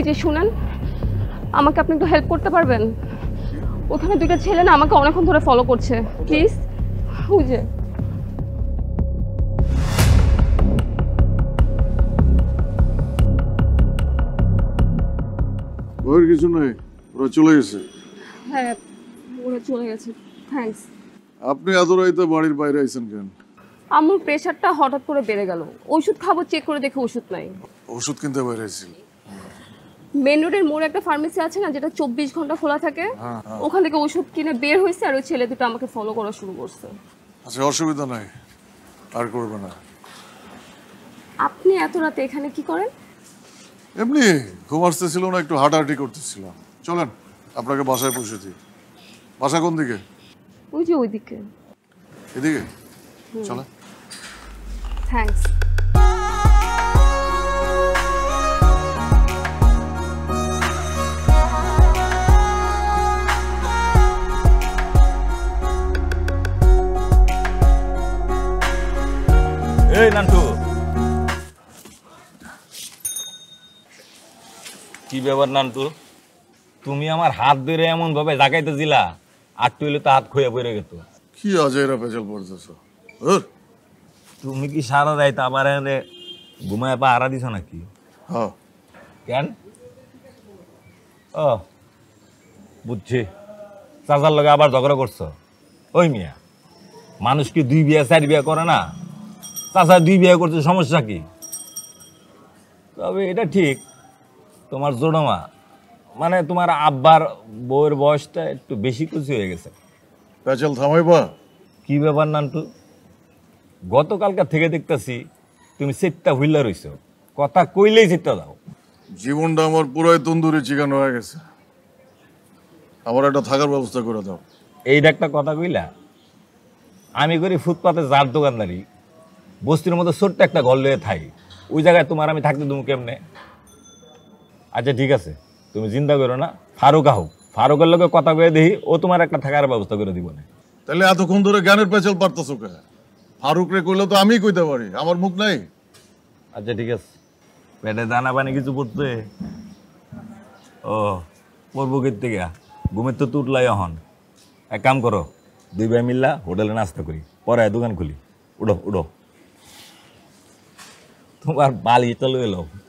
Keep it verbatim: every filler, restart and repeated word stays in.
যে শুনেন, আমাকে আপনি একটু হেল্প করতে পারবেন? ওখানে দুইটা ছেলে না আমাকে অনেকক্ষণ ধরে ফলো করছে, প্লিজ। ওই যে ওর কিছু নাই, ওরা চলে গেছে। হ্যাঁ, ওরা চলে গেছে। থ্যাঙ্কস। আপনি এত রাইতে বাড়ির বাইরে আইছেন কেন? আমার প্রেশারটা হঠাৎ করে বেড়ে গেল, ওষুধ খাবো, চেক করে দেখে ওষুধ নাই। ওষুধ কিনতে বাইরে আইছিল? মেন রোডের মোড়ে একটা ফার্মেসি আছে না, যেটা চব্বিশ ঘন্টা খোলা থাকে, ওখান থেকে ওষুধ কিনে বের হয়েছে আর ওই ছেলে দুটো আমাকে ফলো করা শুরু করছে। আচ্ছা, অসুবিধা নাই, আর করবে না। আপনি এত রাতে এখানে কি করেন? এমনি ঘুম আসতেছিল না, একটু হাঁটাহাঁটি করতেছিলাম। চলেন আপনাকে বাসায় পৌঁছে দিই। বাসা কোন দিকে? ওই যে ওইদিকে। এদিকে চলেন। থ্যাঙ্কস। এই নান্টু, কি ব্যাপার নান্টু? তুমি আমার হাত ধরে এমন ভাবে জাগাইতে দিলা, আর তুইলে তো হাত খইয়া পড়ে গেত। কি আজাইরা পেঁচাল পড়তেছ? তুমি কি সারা রাইত আবার এনে ঘুমায় পা হারা দিছ নাকি? হ্যাঁ। কেন? ও বুঝছি, চাচার লগে আবার ঝগড়া করছো। ওই মিয়া, মানুষ কি দুই বিয়া চার বিয়া করে না? চাচা দুই বিয়ে করছে, সমস্যা কি? তবে এটা ঠিক, তোমার জোড়মা মানে তোমার আব্বার বউয়ের বয়সটা একটু বেশি কুচি হয়ে গেছে। পেঁচাল থামাইবা? কি ব্যাপার নান্টু, গতকালকার থেকে দেখতেছি তুমি সেটটা হুইলা রইছো, কথা কইলেই সেটটা দাও। জীবনটা আমার পুরাই তন্দুরি চিকেন হয়ে গেছে, আমার একটা থাকার ব্যবস্থা করে দাও। এইটা একটা কথা কইলা? আমি করি ফুটপাতে যার দোকানদারি, বস্তির মধ্যে ছোট্ট একটা ঘর লয়ে থাকি, ওই জায়গায় তোমার আমি থাকতে তুমি কেমনে? আচ্ছা ঠিক আছে, তুমি চিন্তা করো না, ফারুক আহ ফারুকের লোকে কথা কয়ে দেখি, ও তোমার একটা থাকার ব্যবস্থা করে দিব না। তাহলে এতক্ষণ ধরে জ্ঞানের পেঁচাল পারতেছো কে? ফারুক রে কইলে তো আমি কইতে পারি, আমার মুখ নাই। আচ্ছা ঠিক আছে, পেটে দানা পানি কিছু পড়তে? ও পড়বো কীর থেকে? ঘুমের তো তুটলাই এখন। এক কাম করো, দুই ভাই মিল্লা হোটেলে নাস্তা করি, পরে দোকান খুলি। উঠো উঠো, তোমার বালিটা লয়ে এলো।